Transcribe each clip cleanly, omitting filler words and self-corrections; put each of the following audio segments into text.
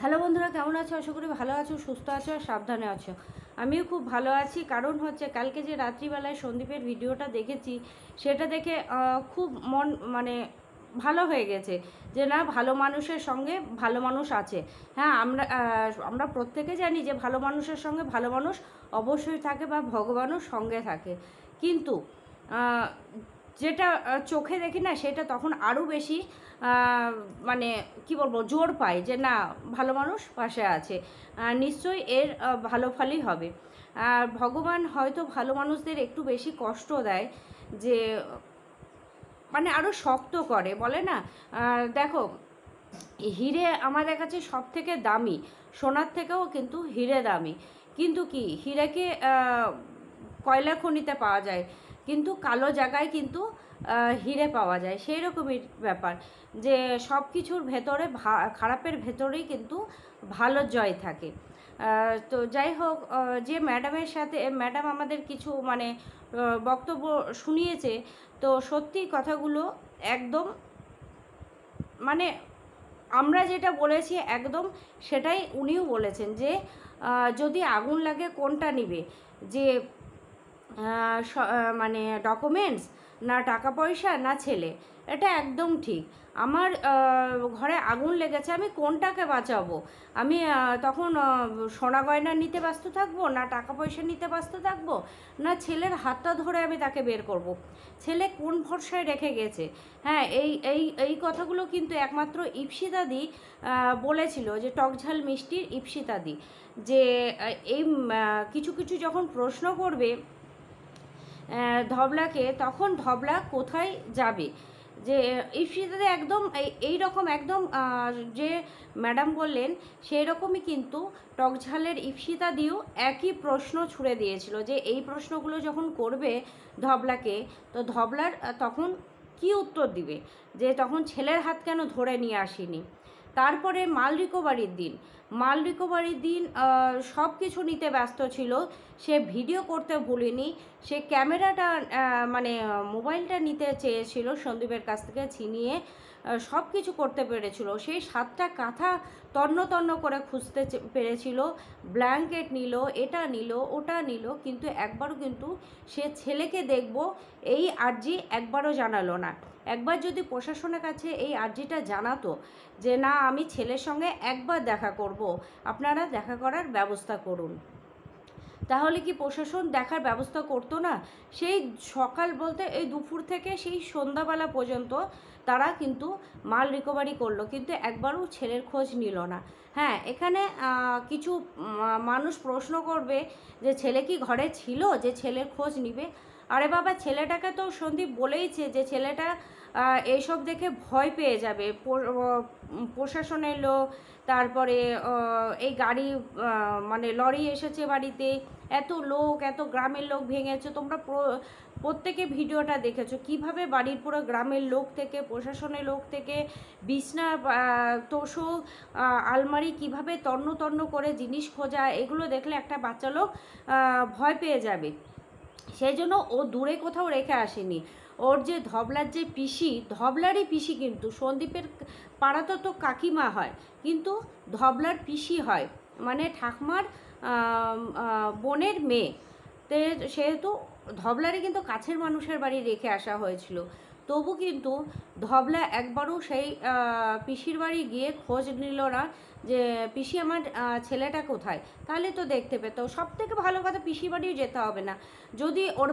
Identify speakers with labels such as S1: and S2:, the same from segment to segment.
S1: Hello বন্ধুরা, কেমন আছো? আশা করি ভালো আছো, সুস্থ আছো আর সাবধানে আছো। আমিও খুব ভালো আছি। কারণ হচ্ছে কালকে যে রাত্রিবেলায় সন্দীপের ভিডিওটা দেখেছি, সেটা দেখে খুব মন মানে ভালো হয়ে গেছে যে না, ভালো মানুষের সঙ্গে ভালো মানুষ আছে। হ্যাঁ, আমরা প্রত্যেকে জানি যে ভালো মানুষের সঙ্গে ভালো মানুষ অবশ্যই থাকে বা ভগবানও সঙ্গে থাকে। কিন্তু যেটা চোখে দেখি না, সেটা তখন আরও বেশি মানে কি বলবো, জোর পায় যে না, ভালো মানুষ পাশে আছে, নিশ্চয়ই এর ভালো ফলই হবে। আর ভগবান হয়তো ভালো মানুষদের একটু বেশি কষ্ট দেয়, যে মানে আরও শক্ত করে, বলে না। দেখো, হিরে আমাদের কাছে সব থেকে দামি, সোনার থেকেও কিন্তু হিরে দামি। কিন্তু কি, হিরেকে কয়লা খনিতে পাওয়া যায়, কিন্তু কালো জায়গায় কিন্তু হিরে পাওয়া যায়। সেই রকমই ব্যাপার, যে সব কিছুর ভেতরে খারাপের ভেতরেই কিন্তু ভালো জয় থাকে। তো যাই হোক, যে ম্যাডামের সাথে ম্যাডাম আমাদের কিছু মানে বক্তব্য শুনিয়েছে, তো সত্যি কথাগুলো একদম মানে আমরা যেটা বলেছি একদম সেটাই উনিও বলেছেন, যে যদি আগুন লাগে কোনটা নিবে, যে মানে ডকুমেন্টস, না টাকা পয়সা, না ছেলে। এটা একদম ঠিক। আমার ঘরে আগুন লেগেছে, আমি কোনটাকে বাঁচাবো? আমি তখন সোনা গয়না নিতে ব্যস্ত থাকবো, না টাকা পয়সা নিতে ব্যস্ত থাকবো, না ছেলের হাতটা ধরে আমি তাকে বের করব? ছেলে কোন ভরসায় রেখে গেছে? হ্যাঁ, এই এই এই কথাগুলো কিন্তু একমাত্র ইপ্সিতাদি বলেছিল, যে টকঝাল মিষ্টির ইপ্সিতাদি, যে এই কিছু কিছু যখন প্রশ্ন করবে ধবলাকে, তখন ধবলা কোথায় যাবে? যে ইপ্সিতাদি একদম এই রকম একদম যে ম্যাডাম বললেন সেই রকমই কিন্তু টকঝালের ইপ্সিতাদিও একই প্রশ্ন ছুড়ে দিয়েছিল, যে এই প্রশ্নগুলো যখন করবে ধবলাকে, তো ধবলার তখন কি উত্তর দিবে, যে তখন ছেলের হাত কেন ধরে নিয়ে আসেনি। তারপরে মাল রিকভারির দিন সব কিছু নিতে ব্যস্ত ছিল, সে ভিডিও করতে ভুলেনি। সে ক্যামেরাটা মানে মোবাইলটা নিতে চেয়েছিল সন্দীপের কাছ থেকে ছিনিয়ে, সব কিছু করতে পেরেছিল। সেই 7টা কাঁথা তন্ন তন্ন করে খুঁজতে পেরেছিল, ব্ল্যাঙ্কেট নিল, এটা নিল, ওটা নিল, কিন্তু একবারও কিন্তু সে ছেলেকে দেখব এই আর্জি একবারও জানালো না। একবার যদি প্রশাসনের কাছে এই আর্জিটা জানাতো, যে না, আমি ছেলের সঙ্গে একবার দেখা করব, আপনারা দেখা করার ব্যবস্থা করুন, তাহলে কি প্রশাসন দেখার ব্যবস্থা করতো না? সেই সকাল বলতে এই দুপুর থেকে সেই সন্ধ্যাবেলা পর্যন্ত তারা কিন্তু মাল রিকভারি করলো, কিন্তু একবারও ছেলের খোঁজ নিল না। হ্যাঁ, এখানে কিছু মানুষ প্রশ্ন করবে যে ছেলে কি ঘরে ছিল যে ছেলের খোঁজ নিবে? আরে বাবা, ছেলেটাকে তো সন্দীপ বলেইছে যে ছেলেটা এইসব দেখে ভয় পেয়ে যাবে। প্রশাসনের লোক, তারপরে এই গাড়ি মানে লরি এসেছে বাড়িতে, এত লোক, এত গ্রামের লোক ভেঙেছে। তোমরা প্রত্যেকে ভিডিওটা দেখেছো, কিভাবে বাড়ির পুরো গ্রামের লোক থেকে, প্রশাসনের লোক থেকে, বিছনা, তোষক, আলমারি কিভাবে তন্ন তন্ন করে জিনিস খোঁজা, এগুলো দেখলে একটা বাচ্চা লোক ভয় পেয়ে যাবে। সেই জন্য ও দূরে কোথাও রেখে আসেনি। ওর যে ধবলার যে পিসি, ধবলারই পিসি, কিন্তু সন্দীপের পাড়াতে তো কাকিমা হয়, কিন্তু ধবলার পিসি হয়, মানে ঠাকমার বোনের মেয়ে। তো সেহেতু ধবলারই কিন্তু কাছের মানুষের বাড়ি রেখে আসা হয়েছিল। তবু কিন্তু ধবলা একবারও সেই পিসির বাড়ি গিয়ে খোঁজ নিল না, যে পিসি আমার ছেলেটা কোথায়, তাহলে তো দেখতে পেতো। সব থেকে ভালো কথা, পিসির বাড়িও যেতে হবে না, যদি ওর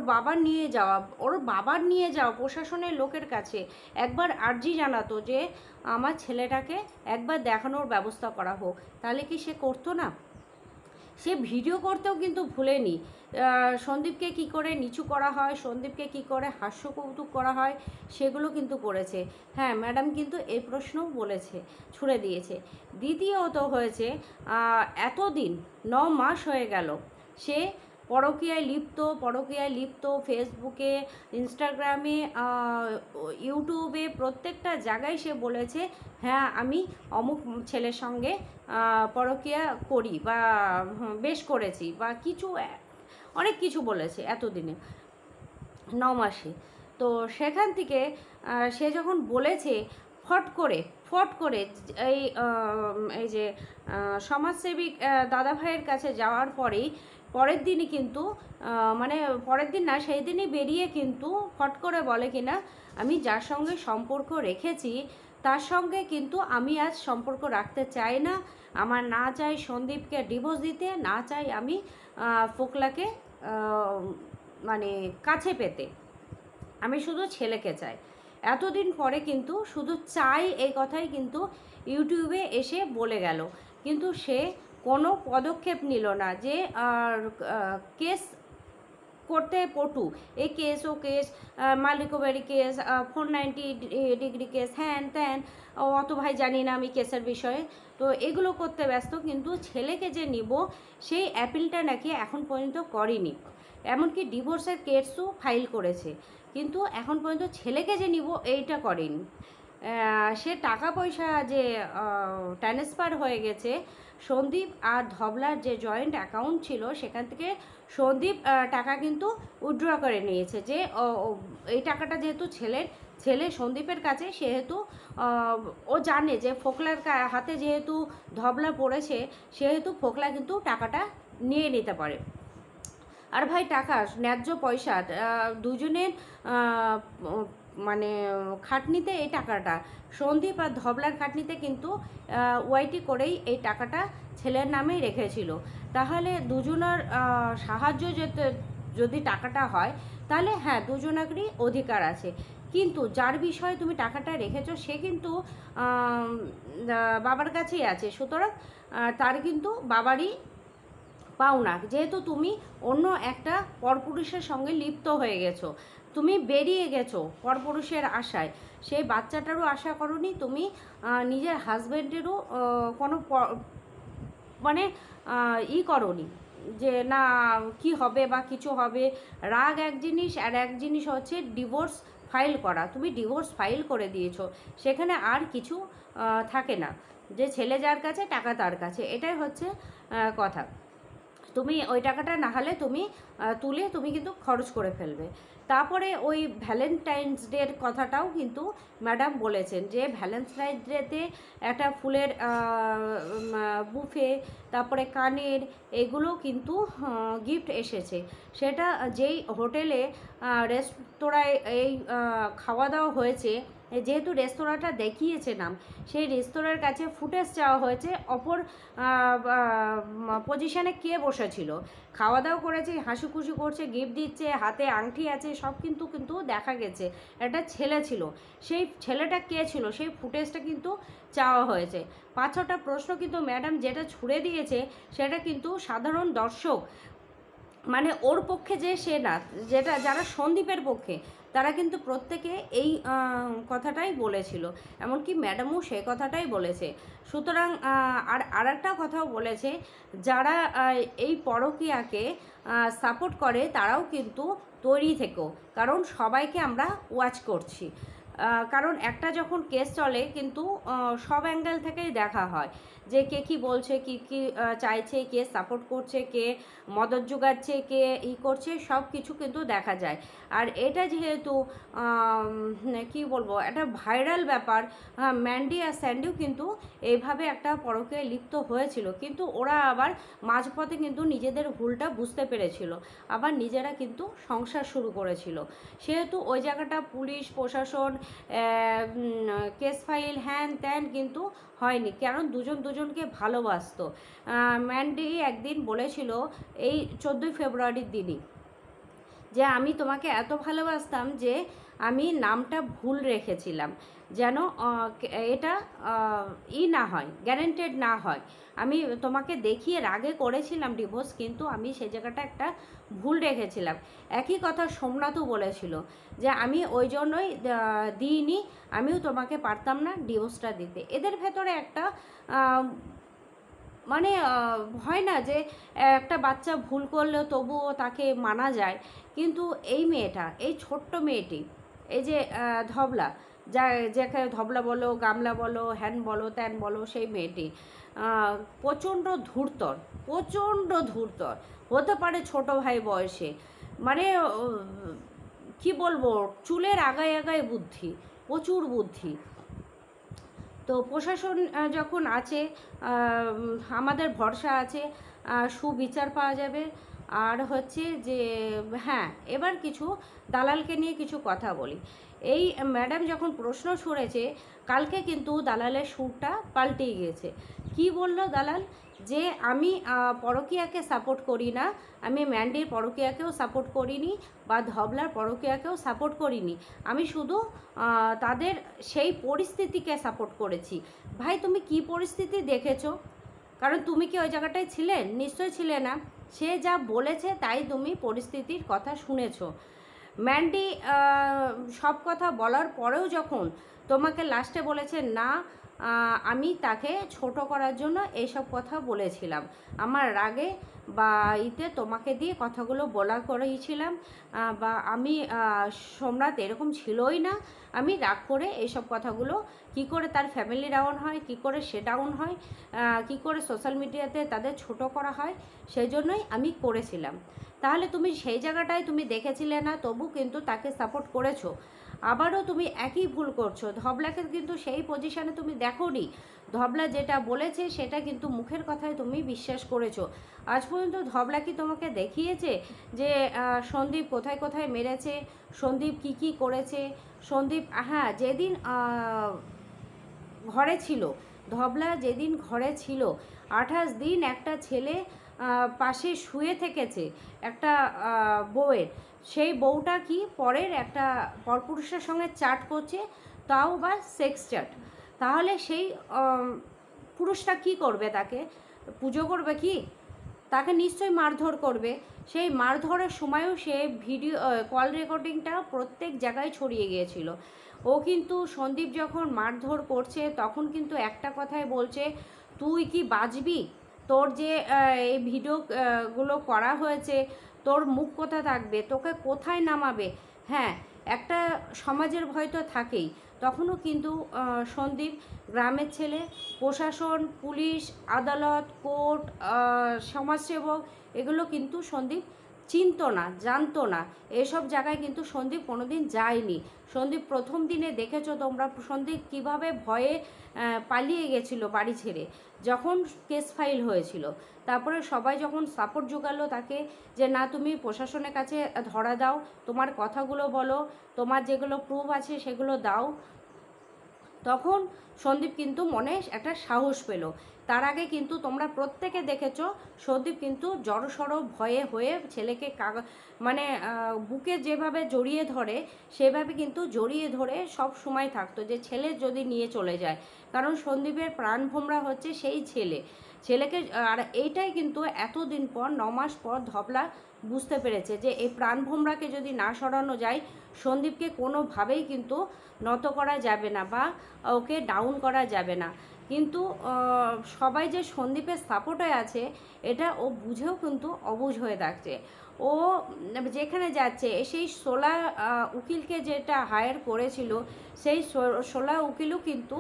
S1: বাবার নিয়ে যাওয়া প্রশাসনের লোকের কাছে একবার আর্জি জানাতো, যে আমার ছেলেটাকে একবার দেখানোর ব্যবস্থা করা হোক, তাহলে কি সে করতো না? সে ভিডিও করতেও কিন্তু ভুলেনি সন্দীপকে কি করে নিচু করা হয়, সন্দীপকে কি করে হাস্যকৌতুক করা হয়, সেগুলো কিন্তু করেছে। হ্যাঁ, ম্যাডাম কিন্তু এই প্রশ্নও বলেছে, ছুড়ে দিয়েছে। দ্বিতীয়ত হয়েছে, এতদিন 9 মাস হয়ে গেল সে পরকীয়ায় লিপ্ত, ফেসবুকে, ইনস্টাগ্রামে, ইউটিউবে, প্রত্যেকটা জায়গায় সে বলেছে হ্যাঁ, আমি অমুক ছেলের সঙ্গে পরকীয়া করি, বা বেশ করেছি, বা কিছু অনেক কিছু বলেছে এতদিনে, 9 মাসে। তো সেখান থেকে সে যখন বলেছে, ফট করে এই এই যে সমাজসেবী দাদা ভাইয়ের কাছে যাওয়ার পরেই পরের দিনই কিন্তু মানে পরের দিন না, সেই দিনই বেরিয়ে কিন্তু ফট করে বলে কিনা, আমি যার সঙ্গে সম্পর্ক রেখেছি তার সঙ্গে কিন্তু আমি আজ সম্পর্ক রাখতে চাই না। আমার না চাই সন্দীপকে ডিভোর্স দিতে, না চাই আমি ফোকলাকে মানে কাছে পেতে, আমি শুধু ছেলেকে চাই। এতদিন পরে কিন্তু শুধু চাই এই কথাই কিন্তু ইউটিউবে এসে বলে গেল, কিন্তু সে কোনো পদক্ষেপ নিল না যে কেস করতে পটু, এই কেস ও কেস, মালিকবাড়ি কেস, 490 কেস, হ্যান ত্যান, অত ভাই জানি না আমি কেসের বিষয়ে, তো এগুলো করতে ব্যস্ত। কিন্তু ছেলেকে যে নিব সেই অ্যাপিলটা নাকি এখন পর্যন্ত করেনি, এমনকি ডিভোর্সের কেসও ফাইল করেছে, কিন্তু এখন পর্যন্ত ছেলেকে যে নিব এইটা করেনি। সে টাকা পয়সা যে ট্রান্সফার হয়ে গেছে, সন্দীপ আর ধবলার যে জয়েন্ট অ্যাকাউন্ট ছিল সেখান থেকে সন্দীপ টাকা কিন্তু উইথড্র করে নিয়েছে, যে এই টাকাটা যেহেতু ছেলে সন্দীপের কাছে, সেহেতু ও জানে যে ফোকলার হাতে যেহেতু ধবলা পড়েছে, সেহেতু ফোকলা কিন্তু টাকাটা নিয়ে নিতে পারে। আর ভাই টাকা ন্যায্য পয়সা দুজনের মানে খাটনিতে এই টাকাটা, সন্দীপ আর ধবলার খাটনিতে কিন্তু ওয়াইটি করেই এই টাকাটা ছেলের নামেই রেখেছিল। তাহলে দুজনের সাহায্য যদি টাকাটা হয়, তাহলে হ্যাঁ দুজনেরই অধিকার আছে। কিন্তু যার বিষয়ে তুমি টাকাটা রেখেছো সে কিন্তু বাবার কাছেই আছে, সুতরাং তার কিন্তু বাবারই পাওনা, যেহেতু তুমি অন্য একটা পরপুরুষের সঙ্গে লিপ্ত হয়ে গেছো, তুমি বেরিয়ে গেছো পরপুরুষের আশায়, সেই বাচ্চাটারও আশা করোনি তুমি, নিজের হাজব্যান্ডেরও কোনো মানে করোনি যে না কি হবে বা কিছু হবে। রাগ এক জিনিস, আর এক জিনিস হচ্ছে ডিভোর্স ফাইল করা, তুমি ডিভোর্স ফাইল করে দিয়েছো, সেখানে আর কিছু থাকে না, যে ছেলে যার কাছে টাকা তার কাছে, এটাই হচ্ছে কথা। তুমি ওই টাকাটা না হলে তুমি তুলে তুমি কিন্তু খরচ করে ফেলবে। তারপরে ওই ভ্যালেন্টাইন্স ডের কথাটাও কিন্তু ম্যাডাম বলেছেন, যে ভ্যালেন্টাইন্স ডেতে একটা ফুলের বুফে, তারপরে কানের, এগুলো কিন্তু গিফট এসেছে, সেটা যেই হোটেলে রেস্তোরাঁয় এই খাওয়া দাওয়া হয়েছে, যেহেতু রেস্তোরাঁটা দেখিয়েছে নাম, সেই রেস্তোরাঁর কাছে ফুটেজ চাওয়া হয়েছে অপর পজিশানে কে বসেছিল, খাওয়া দাওয়া করেছে, হাসিখুশি করছে, গিফট দিচ্ছে, হাতে আংটি আছে, সব কিন্তু দেখা গেছে একটা ছেলে ছিল, সেই ছেলেটা কে ছিল সেই ফুটেজটা কিন্তু চাওয়া হয়েছে। 5-6টা প্রশ্ন কিন্তু ম্যাডাম যেটা ছুড়ে দিয়েছে, সেটা কিন্তু সাধারণ দর্শক মানে ওর পক্ষে যে সে না, যেটা যারা সন্দীপের পক্ষে, তারা কিন্তু প্রত্যেকে এই কথাটাই বলেছিল, এমনকি ম্যাডামও সেই কথাটাই বলেছে। সুতরাং আর একটা কথাও বলেছে, যারা এই পরকীয়াকে সাপোর্ট করে তারাও কিন্তু তৈরি থেকো, কারণ সবাইকে আমরা ওয়াচ করছি। কারণ একটা যখন কেস চলে কিন্তু সব অ্যাঙ্গেল থেকেই দেখা হয়, যে কে কী বলছে, কী চাইছে, কে সাপোর্ট করছে, কে মদত জোগাচ্ছে, কে করছে, সব কিছু কিন্তু দেখা যায়। আর এটা যেহেতু কি বলবো, একটা ভাইরাল ব্যাপার, ম্যান্ডি আর স্যান্ডিও কিন্তু এইভাবে একটা পরকীয়ায় লিপ্ত হয়েছিল, কিন্তু ওরা আবার মাঝপথে কিন্তু নিজেদের ভুলটা বুঝতে পেরেছিল, আবার নিজেরা কিন্তু সংসার শুরু করেছিল, সেহেতু ওই জায়গাটা পুলিশ প্রশাসন কেস ফাইল হ্যান ত্যান কিন্তু হয়নি, কারণ দুজনকে ভালোবাসতো। ম্যান্ডি একদিন বলেছিল এই 14ই ফেব্রুয়ারির দিনই, যে আমি তোমাকে এত ভালোবাসতাম যে আমি নামটা ভুল রেখেছিলাম, যেন এটা না হয়, গ্যারেন্টেড না হয়। আমি তোমাকে দেখিয়ে রাগে করেছিলাম ডিভোর্স, কিন্তু আমি সে জায়গাটা একটা ভুল রেখেছিলাম। একই কথা সোমনাথও বলেছিল, যে আমি ওই জন্যই দিইনি, আমিও তোমাকে পারতাম না ডিভোর্সটা দিতে। এদের ভেতরে একটা মানে হয় না যে একটা বাচ্চা ভুল করলেও তবুও তাকে মানা যায়, কিন্তু এই মেয়েটা, এই ছোট্ট মেয়েটি, এই যে ধবলা, যাকে ধবলা বলো, গামলা বলো, হ্যান বলো, ত্যান বলো, সেই মেয়েটি প্রচণ্ড ধূর্তর, হতে পারে ছোট ভাই বয়সে, মানে কি বলবো, চুলের আগায় বুদ্ধি, প্রচুর বুদ্ধি। তো প্রশাসন যখন আছে, আমাদের ভরসা আছে সুবিচার পাওয়া যাবে। আর হচ্ছে যে হ্যাঁ, এবার কিছু দালালকে নিয়ে কিছু কথা বলি। এই ম্যাডাম যখন প্রশ্ন ছুড়েছে, কালকে কিন্তু দালালের সুরটা পাল্টে গিয়েছে। কি বলল দালাল? যে আমি পরকীয়াকে সাপোর্ট করি না, আমি ম্যান্ডির পরকীয়াকেও সাপোর্ট করিনি বা ধবলার পরকীয়াকেও সাপোর্ট করিনি, আমি শুধু তাদের সেই পরিস্থিতিকে সাপোর্ট করেছি। ভাই, তুমি কি পরিস্থিতি দেখেছো? কারণ তুমি কি ওই জায়গাটায় ছিলে? নিশ্চয়ই ছিলে না। সে যা বলেছে তাই তুমি পরিস্থিতির কথা শুনেছো। ম্যান্ডি সব কথা বলার পরেও যখন তোমাকে লাস্টে বলেছে না, আমি তাকে ছোট করার জন্য এইসব কথা বলেছিলাম, আমার রাগে বা তোমাকে দিয়ে কথাগুলো বলা করেছিলাম, বা আমি সম্রাট এরকম ছিলই না, আমি রাগ করে এইসব কথাগুলো কি করে তার ফ্যামিলি ডাউন হয়, কি করে সে ডাউন হয়, কি করে সোশ্যাল মিডিয়াতে তাদের ছোট করা হয়, সেই জন্যই আমি করেছিলাম। তাহলে তুমি সেই জায়গাটায় তুমি দেখেছিলে না, তবু কিন্তু তাকে সাপোর্ট করেছো। আবারও তুমি একই ভুল করছো। ধবলাকে কিন্তু সেই পজিশানে তুমি দেখোনি। ধবলা যেটা বলেছে সেটা কিন্তু মুখের কথায় তুমি বিশ্বাস করেছো। আজ পর্যন্ত ধবলা কি তোমাকে দেখিয়েছে যে সন্দীপ কোথায় কোথায় মেরেছে, সন্দীপ কি কি করেছে? সন্দীপ হ্যাঁ, যেদিন ঘরে ছিল, ধবলা যেদিন ঘরে ছিল, 28 দিন একটা ছেলে পাশে শুয়ে থেকেছে একটা বউয়ের, সেই বউটা কি পরের একটা পরপুরুষের সঙ্গে চ্যাট করছে, তাও বা সেক্স চ্যাট। তাহলে সেই পুরুষটা কি করবে? তাকে পুজো করবে কি? তাকে নিশ্চয়ই মারধর করবে। সেই মারধরের সময়ও সে ভিডিও কল রেকর্ডিংটা প্রত্যেক জায়গায় ছড়িয়ে গিয়েছিল। ও কিন্তু সন্দীপ যখন মারধর করছে তখন কিন্তু একটা কথাই বলছে, তুই কি বাঁচবি? তোর যে এই ভিডিওগুলো করা হয়েছে, তোর মুখ কোথায় থাকবে, তোকে কোথায় নামাবে? হ্যাঁ, একটা সমাজের ভয় তো থাকেই। তখনও কিন্তু সন্দীপ গ্রামের ছেলে, প্রশাসন, পুলিশ, আদালত, কোর্ট, সমাজসেবক, এগুলো কিন্তু সন্দীপ চিনতো না, জানতো না। এসব জায়গায় কিন্তু সন্দীপ কোনোদিন যায়নি। সন্দীপ প্রথম দিনে দেখেছো তোমরা সন্দীপ কিভাবে ভয়ে পালিয়ে গেছিলো বাড়ি ছেড়ে, যখন কেস ফাইল হয়েছিল। তারপরে সবাই যখন সাপোর্ট জোগালো তাকে, যে না তুমি প্রশাসনের কাছে ধরা দাও, তোমার কথাগুলো বলো, তোমার যেগুলো প্রুফ আছে সেগুলো দাও, তখন সন্দীপ কিন্তু মনে একটা সাহস পেল। তার আগে কিন্তু তোমরা প্রত্যেকে দেখেছো সন্দীপ কিন্তু জড়সড় ভয়ে হয়ে ছেলেকে মানে বুকে যেভাবে জড়িয়ে ধরে সেভাবে কিন্তু জড়িয়ে ধরে সব সময় থাকতো, যে ছেলে যদি নিয়ে চলে যায়। কারণ সন্দীপের প্রাণভোমরা হচ্ছে সেই ছেলেকে। আর এইটাই কিন্তু এতদিন পর 9 মাস পর ধবলা বুঝতে পেরেছে যে এই প্রাণভোমরাকে যদি না সরানো যায়, সন্দীপকে কোনোভাবেই কিন্তু নত করা যাবে না বা ওকে ডাউন করা যাবে না। কিন্তু সবাই যে সন্দীপের সাপোর্টে আছে এটা ও বুঝেও কিন্তু অবুঝ হয়ে থাকছে। ও যেখানে যাচ্ছে সেই 16 উকিলকে যেটা হায়ার করেছিল, সেই 16 উকিলও কিন্তু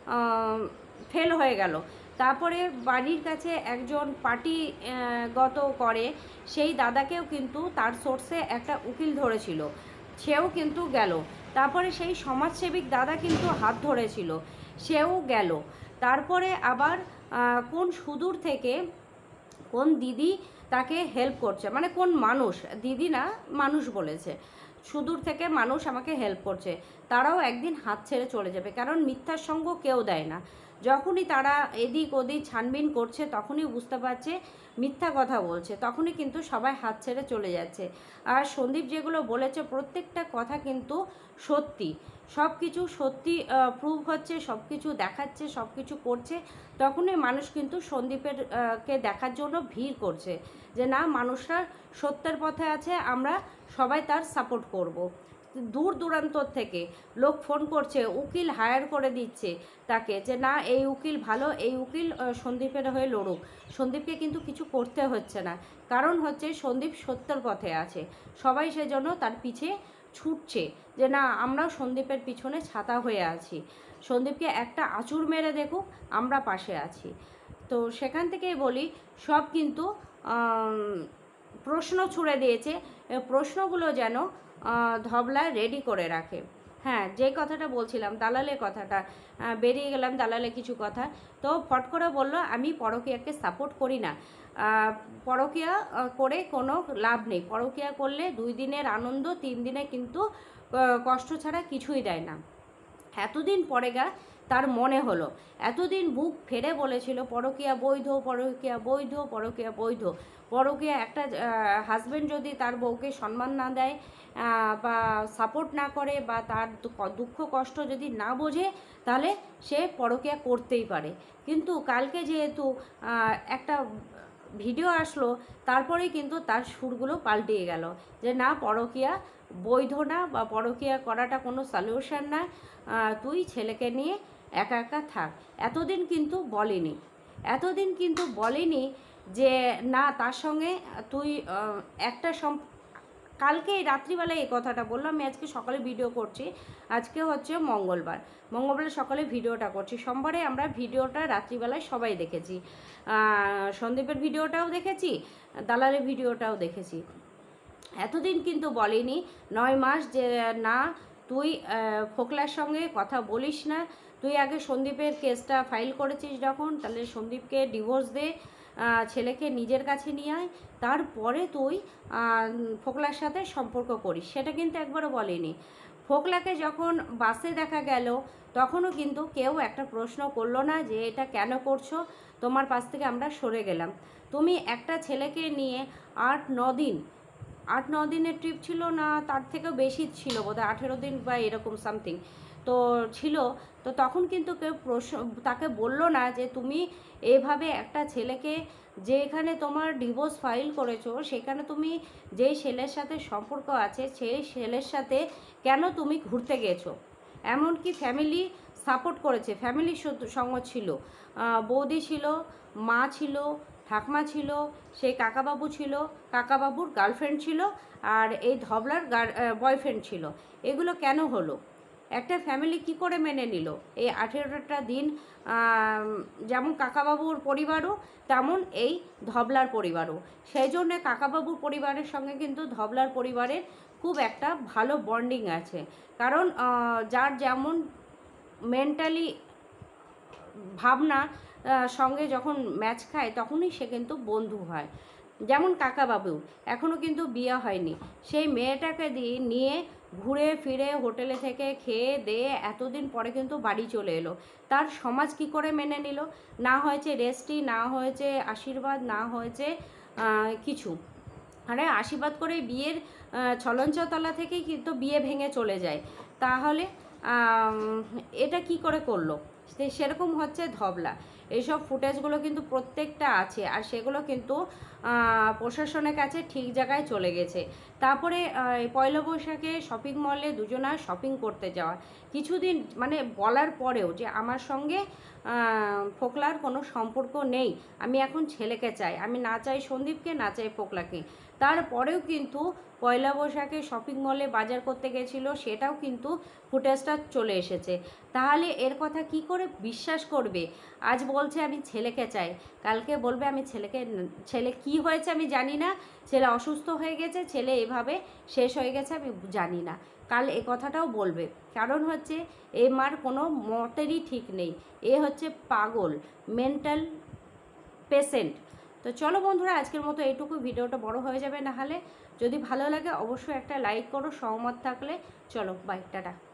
S1: ফেল হয়ে গেল। তারপরে বাড়ির কাছে একজন পার্টিগত করে সেই দাদাকেও কিন্তু তার সোর্সে একটা উকিল ধরেছিল, সেও কিন্তু গেল। তারপরে সেই সমাজসেবিক দাদা কিন্তু হাত ধরেছিল, সেও গেল। তারপরে আবার কোন সুদূর থেকে কোন দিদি তাকে হেল্প করছে, মানে কোন মানুষ, দিদি না মানুষ বলেছে, সুদূর থেকে মানুষ আমাকে হেল্প করছে, তারাও একদিন হাত ছেড়ে চলে যাবে। কারণ মিথ্যার সঙ্গ কেউ দেয় না। যখনই তারা এদিক ওদিক ছানবিন করছে তখনই বুঝতে পারছে মিথ্যা কথা বলছে, তখনই কিন্তু সবাই হাত ছেড়ে চলে যাচ্ছে। আর সন্দীপ যেগুলো বলেছে প্রত্যেকটা কথা কিন্তু সত্যি, সব কিছু সত্যি প্রুভ হচ্ছে, সব কিছু দেখাচ্ছে, সব কিছু করছে। তখনই মানুষ কিন্তু সন্দীপের কে দেখার জন্য ভিড় করছে, যে না, মানুষরা সত্যের পথে আছে, আমরা সবাই তার সাপোর্ট করব। দূর দূরান্তর থেকে লোক ফোন করছে, উকিল হায়ার করে দিচ্ছে তাকে, যে না এই উকিল ভালো, এই উকিল সন্দীপের হয়ে লড়ুক। সন্দীপকে কিন্তু কিছু করতে হচ্ছে না, কারণ হচ্ছে সন্দীপ সত্যের পথে আছে। সবাই সেজন্য তার পিছে ছুটছে, যে না আমরাও সন্দীপের পিছনে ছাতা হয়ে আছি, সন্দীপকে একটা আঁচড় মেরে দেখুক, আমরা পাশে আছি। তো সেখান থেকেই বলি, সব কিন্তু প্রশ্ন ছুড়ে দিয়েছে, প্রশ্নগুলো যেন ধবলা রেডি করে রাখে। হ্যাঁ, যে কথাটা বলছিলাম দালালের কথাটা, বেরিয়ে গেলাম দালালে কিছু কথা। তো ফট করে বলল আমি পরকীয়াকে সাপোর্ট করি না, পরকীয়া করে কোনো লাভ নেই, পরকীয়া করলে 2 দিনের আনন্দ 3 দিনে কিন্তু কষ্ট ছাড়া কিছুই দেয় না। এতদিন পরে তার মনে হলো, এতদিন বুক ফেরে বলেছিল পরকীয়া বৈধ, পরকীয়া বৈধ, পরকীয়া বৈধ। পরকীয়া একটা হাজব্যান্ড যদি তার বউকে সম্মান না দেয় বা সাপোর্ট না করে বা তার দুঃখ কষ্ট যদি না বোঝে, তাহলে সে পরকীয়া করতেই পারে। কিন্তু কালকে যেহেতু একটা ভিডিও আসলো, তারপরেই কিন্তু তার সুরগুলো পাল্টিয়ে গেল যে না, পরকীয়া বৈধ না বা পরকীয়া করাটা কোনো সলিউশন না, তুই ছেলেকে নিয়ে একা একা থাক। এতদিন কিন্তু বলেনি যে না, তার সঙ্গে তুই একটা কালকে রাত্রিবেলায় এই কথাটা বললাম। আমি আজকে সকালে ভিডিও করছি, আজকে হচ্ছে মঙ্গলবার সকালে ভিডিওটা করছি। সোমবারে আমরা ভিডিওটা রাত্রিবেলায় সবাই দেখেছি, সন্দীপের ভিডিওটাও দেখেছি, দালালের ভিডিওটাও দেখেছি। এতদিন কিন্তু বলেনি 9 মাস যে না, তুই ফোকলার সঙ্গে কথা বলিস না, তুই আগে সন্দীপের কেসটা ফাইল করেছিস যখন, তাহলে সন্দীপকে ডিভোর্স দে, ছেলেকে নিজের কাছে নিয়ে আয়, তারপরে তুই ফোকলার সাথে সম্পর্ক করিস, সেটা কিন্তু একবারও বলেনি। ফোকলাকে যখন বাসে দেখা গেল, তখনও কিন্তু কেউ একটা প্রশ্ন করলো না যে এটা কেন করছো, তোমার পাশ থেকে আমরা সরে গেলাম। তুমি একটা ছেলেকে নিয়ে 8-9 দিনের ট্রিপ ছিল না, তার থেকেও বেশি ছিল বোধহয় 18 দিন বা এরকম সামথিং তো ছিল। তো তখন কিন্তু কেউ তাকে বললো না যে তুমি এভাবে একটা ছেলেকে, যেখানে তোমার ডিভোর্স ফাইল করেছো সেখানে তুমি যেই ছেলের সাথে সম্পর্ক আছে সেই ছেলের সাথে কেন তুমি ঘুরতে গেছো। এমনকি ফ্যামিলি সাপোর্ট করেছে, ফ্যামিলির সঙ্গ ছিল, বৌদি ছিল, মা ছিল, ঠাকমা ছিল, সেই কাকাবাবু ছিল, কাকাবাবুর গার্লফ্রেন্ড ছিল, আর এই ধবলার বয়ফ্রেন্ড ছিল। এগুলো কেন হলো? একটা ফ্যামিলি কি করে মেনে নিল এই 18টা দিন? যেমন কাকাবাবুর পরিবারও তেমন এই ধবলার পরিবারও। সেই জন্যে কাকাবাবুর পরিবারের সঙ্গে কিন্তু ধবলার পরিবারের খুব একটা ভালো বন্ডিং আছে, কারণ যার যেমন মেন্টালি ভাবনা সঙ্গে যখন ম্যাচ খায় তখনই সে কিন্তু বন্ধু হয়। যেমন কাকাবাবু এখনও কিন্তু বিয়ে হয়নি, সেই মেয়েটাকে নিয়ে ঘুরে ফিরে হোটেলে থেকে খেয়ে দিয়ে এতদিন পরে কিন্তু বাড়ি চলে এলো। তার সমাজ কি করে মেনে নিল? না হয়েছে রেস্টি, না হয়েছে আশীর্বাদ, না হয়েছে কিছু। আরে আশীর্বাদ করে বিয়ের ছলঞ্চতলা থেকেই কিন্তু বিয়ে ভেঙে চলে যায়। তাহলে এটা কি করে করলো? সেরকম হচ্ছে ধবলা। এইসব ফুটেজগুলো কিন্তু প্রত্যেকটা আছে, আর সেগুলো কিন্তু প্রশাসনের কাছে ঠিক জায়গায় চলে গেছে। তারপরে পয়লা বৈশাখে শপিং মলে দুজনা শপিং করতে যাওয়া, কিছুদিন মানে বলার পরেও যে আমার সঙ্গে ফোকলার কোনো সম্পর্ক নেই, আমি এখন ছেলেকে চাই, আমি না চাই সন্দীপকে, না চাই ফোকলাকে, তারপরেও কিন্তু পয়লা বৈশাখে শপিং মলে বাজার করতে গেছিলো, সেটাও কিন্তু ফুটেজটা চলে এসেছে। তাহলে এর কথা কি করে বিশ্বাস করবে? আজ বলছে আমি ছেলেকে চাই, কালকে বলবে আমি ছেলে কি হয়েছে আমি জানি না, ছেলে অসুস্থ হয়ে গেছে, ছেলে এভাবে শেষ হয়ে গেছে আমি জানি না, কাল এ কথাটাও বলবে। কারণ হচ্ছে এ মার কোনো মতেরই ঠিক নেই, এ হচ্ছে পাগল, মেন্টাল পেশেন্ট। তো চলো বন্ধুরা, আজকের মতো এইটুকু, ভিডিওটা বড় হয়ে যাবে না হলে। যদি ভালো লাগে অবশ্যই একটা লাইক করো, সহমত থাকলে। চলো বাই, টাটা।